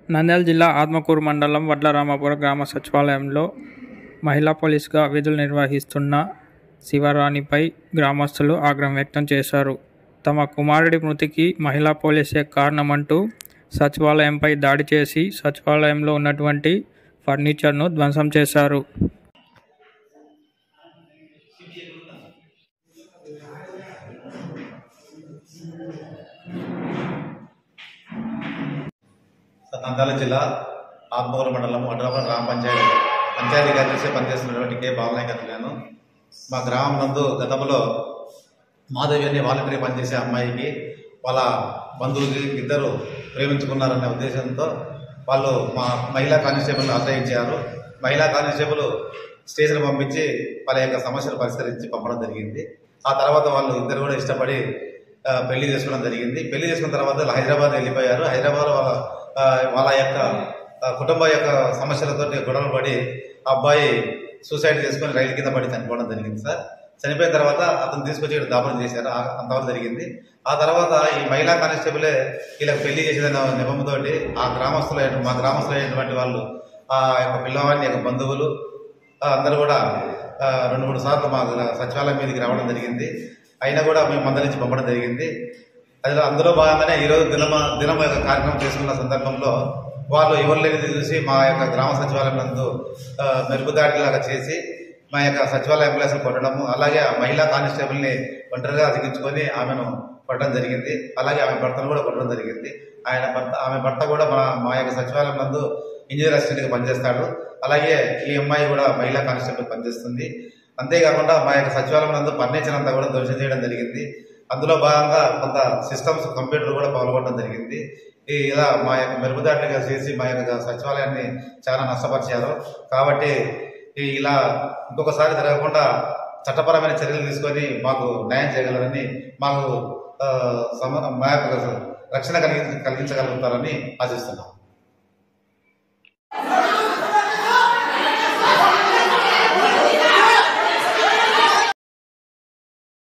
నంద్యాల జిల్లా ఆత్మకూరు మండలం వడ్లరామాపురం గ్రామ సచివాలయంలో మహిళా పోలీసుగా విధులు నిర్వహిస్తున్న శివరాణిపై గ్రామస్తులు ఆగ్రహం వ్యక్తం చేశారు. తమ కుమారుడి మృతికి మహిళా పోలీసే కారణమంటూ సచివాలయంపై దాడి చేసి సచివాలయంలో ఉన్నటువంటి ఫర్నిచర్ను ధ్వంసం చేశారు. నంద్యాల జిల్లా ఆత్మకూరు మండలం వడ్లరామాపురం గ్రామ పంచాయతీ కార్యదర్శి పనిచేస్తున్నటువంటి కె బాలనాయక్ గారు. మా గ్రామం నందు గతంలో మాధవి అనే వాలంటీర్ పనిచేసే అమ్మాయికి వాళ్ళ బంధువులకి ఇద్దరు ప్రేమించుకున్నారనే ఉద్దేశంతో వాళ్ళు మా మహిళా కానిస్టేబుల్ ఆశ్రయించారు. మహిళా కానిస్టేబుల్ స్టేషన్ పంపించి వాళ్ళ యొక్క సమస్యలు పరిష్కరించి పంపడం జరిగింది. ఆ తర్వాత వాళ్ళు ఇద్దరు కూడా ఇష్టపడి పెళ్లి చేసుకోవడం జరిగింది. పెళ్లి చేసుకున్న తర్వాత హైదరాబాద్ వెళ్ళిపోయారు. హైదరాబాద్ వాళ్ళ యొక్క కుటుంబ యొక్క సమస్యలతో గొడవలు పడి ఆ అబ్బాయి సూసైడ్ చేసుకుని రైలు కింద పడి చనిపోవడం జరిగింది సార్. చనిపోయిన తర్వాత అతను తీసుకొచ్చి ఇక్కడ దాపనం చేశారు. అంతవరకు జరిగింది. ఆ తర్వాత ఈ మహిళా కానిస్టేబులే వీళ్ళకి పెళ్లి చేసేదన్న నిబంధనతో మా గ్రామస్తులైనటువంటి వాళ్ళు ఆ యొక్క పిల్లవాడిని యొక్క బంధువులు అందరూ కూడా 2-3 సార్లు మా సచివాలయం మీదకి రావడం జరిగింది. అయినా కూడా మేము మందలించి పంపడం జరిగింది. అందులో భాగంగానే ఈరోజు దినం యొక్క కార్యక్రమం చేసుకున్న సందర్భంలో వాళ్ళు ఎవరు లేనిది చూసి మా యొక్క గ్రామ సచివాలయం నందు మెరుగుదాడిలాగా చేసి మా యొక్క సచివాలయ ఎంప్లాయీస్ని కొట్టడము, అలాగే ఆ మహిళా కానిస్టేబుల్ని ఒంటరిగా అతికించుకొని ఆమెను కొట్టడం జరిగింది. అలాగే ఆమె భర్తను కూడా కొట్టడం జరిగింది. ఆమె భర్త కూడా మా యొక్క సచివాలయం నందు ఇంజనీర్ అసిస్టెంట్గా పనిచేస్తాడు. అలాగే ఈ అమ్మాయి కూడా మహిళా కానిస్టేబుల్ పనిచేస్తుంది. అంతేకాకుండా మా యొక్క సచివాలయం నందు ఫర్నిచర్ అంతా కూడా ధ్వంసం చేయడం జరిగింది. అందులో భాగంగా కొంత సిస్టమ్స్ కంప్యూటర్ కూడా పాల్గొనడం జరిగింది. ఇలా మా యొక్క మెరుగుదాడులుగా చేసి మా యొక్క సచివాలయాన్ని చాలా నష్టపరిచారు. కాబట్టి ఇలా ఇంకొకసారి జరగకుండా చట్టపరమైన చర్యలు తీసుకొని మాకు న్యాయం చేయగలరని, మా యొక్క రక్షణ కలిగించగలుగుతారని ఆశిస్తున్నాం.